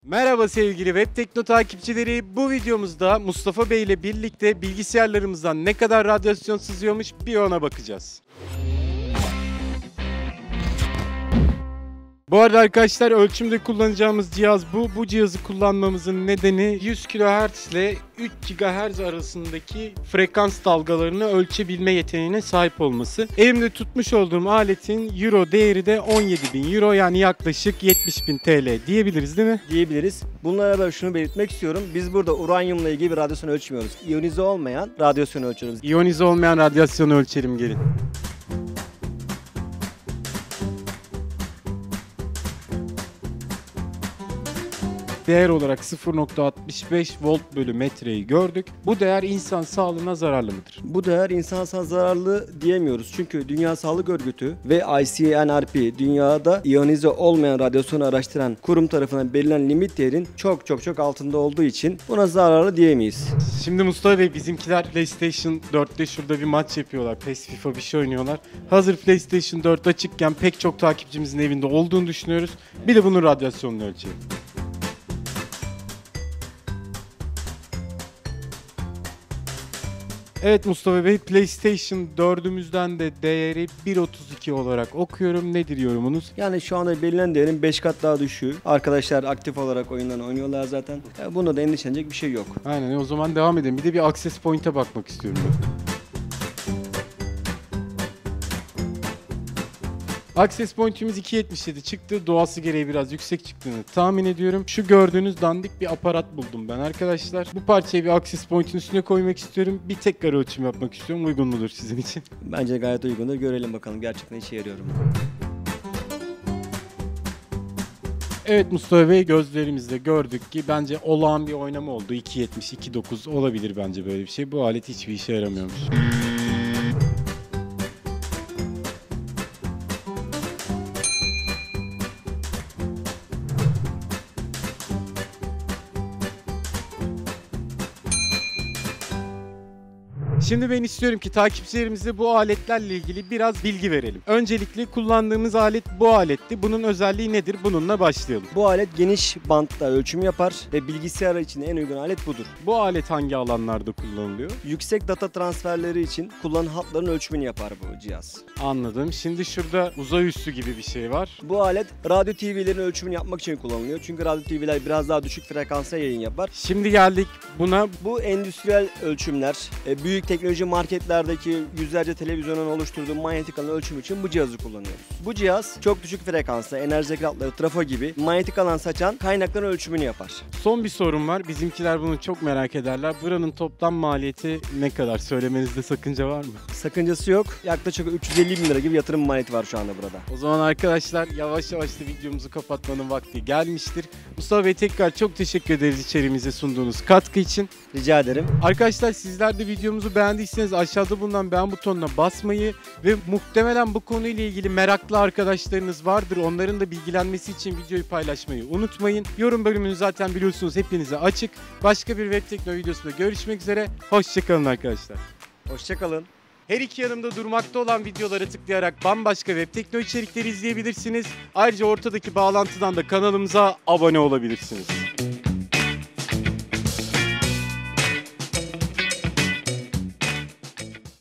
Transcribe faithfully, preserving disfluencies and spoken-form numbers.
Merhaba sevgili Web Tekno takipçileri. Bu videomuzda Mustafa Bey ile birlikte bilgisayarlarımızdan ne kadar radyasyon sızıyormuş bir ona bakacağız. Bu arada arkadaşlar ölçümde kullanacağımız cihaz bu. Bu cihazı kullanmamızın nedeni yüz kilohertz ile üç gigahertz arasındaki frekans dalgalarını ölçebilme yeteneğine sahip olması. Elimde tutmuş olduğum aletin euro değeri de on yedi bin euro, yani yaklaşık yetmiş bin T L diyebiliriz değil mi? Diyebiliriz. Bununla beraber şunu belirtmek istiyorum. Biz burada uranyumla ilgili bir radyasyon ölçmüyoruz. İyonize olmayan radyasyonu ölçüyoruz. İyonize olmayan radyasyonu ölçelim gelin. Değer olarak sıfır nokta altmış beş volt bölü metreyi gördük. Bu değer insan sağlığına zararlı mıdır? Bu değer insan sağlığına zararlı diyemiyoruz. Çünkü Dünya Sağlık Örgütü ve I C N R P dünyada iyonize olmayan radyasyonu araştıran kurum tarafından belirlenen limit değerin çok çok çok altında olduğu için buna zararlı diyemeyiz. Şimdi Mustafa Bey, bizimkiler PlayStation dörtte şurada bir maç yapıyorlar. PES, FIFA bir şey oynuyorlar. Hazır PlayStation dört açıkken pek çok takipçimizin evinde olduğunu düşünüyoruz. Bir de bunun radyasyonunu ölçelim. Evet Mustafa Bey, PlayStation dördümüzden de değeri bir nokta otuz iki olarak okuyorum. Nedir yorumunuz? Yani şu anda belirlenen değerin beş kat daha düşüğü. Arkadaşlar aktif olarak oyunlarını oynuyorlar zaten. Yani bunda da endişelenecek bir şey yok. Aynen, o zaman devam edelim. Bir de bir access point'e bakmak istiyorum ben. Access point'imiz iki yetmiş yedi çıktı. Doğası gereği biraz yüksek çıktığını tahmin ediyorum. Şu gördüğünüz dandik bir aparat buldum ben arkadaşlar. Bu parçayı bir access point'in üstüne koymak istiyorum. Bir tekrar ölçüm yapmak istiyorum. Uygun mudur sizin için? Bence gayet uygundur. Görelim bakalım gerçekten işe yarıyor mu? Evet Mustafa Bey, gözlerimizde gördük ki bence olağan bir oynama oldu. iki yetmiş iki dokuz olabilir bence böyle bir şey. Bu alet hiçbir işe yaramıyormuş. Şimdi ben istiyorum ki takipçilerimize bu aletlerle ilgili biraz bilgi verelim. Öncelikle kullandığımız alet bu aletti. Bunun özelliği nedir? Bununla başlayalım. Bu alet geniş bantta ölçüm yapar ve bilgisayar için en uygun alet budur. Bu alet hangi alanlarda kullanılıyor? Yüksek data transferleri için kullanılan hatların ölçümünü yapar bu cihaz. Anladım. Şimdi şurada uzay üssü gibi bir şey var. Bu alet radyo T V'lerin ölçümünü yapmak için kullanılıyor. Çünkü radyo T V'ler biraz daha düşük frekansa yayın yapar. Şimdi geldik buna. Bu endüstriyel ölçümler, büyük teknoloji marketlerdeki yüzlerce televizyonun oluşturduğu manyetik alan ölçümü için bu cihazı kullanıyoruz. Bu cihaz çok düşük frekansta enerji ekratları, trafo gibi manyetik alan saçan kaynakların ölçümünü yapar. Son bir sorum var. Bizimkiler bunu çok merak ederler. Buranın toplam maliyeti ne kadar? Söylemenizde sakınca var mı? Sakıncası yok. Yaklaşık üç yüz elli bin lira gibi yatırım maliyeti var şu anda burada. O zaman arkadaşlar yavaş yavaş da videomuzu kapatmanın vakti gelmiştir. Mustafa Bey, tekrar çok teşekkür ederiz içeriğimize sunduğunuz katkı için. Rica ederim. Arkadaşlar, sizler de videomuzu beğendiyseniz aşağıda bulunan beğen butonuna basmayı ve muhtemelen bu konuyla ilgili meraklı arkadaşlarınız vardır. Onların da bilgilenmesi için videoyu paylaşmayı unutmayın. Yorum bölümünü zaten biliyorsunuz hepinize açık. Başka bir Web Tekno videosunda görüşmek üzere. Hoşçakalın arkadaşlar. Hoşçakalın. Her iki yanımda durmakta olan videolara tıklayarak bambaşka Web Tekno içerikleri izleyebilirsiniz. Ayrıca ortadaki bağlantıdan da kanalımıza abone olabilirsiniz.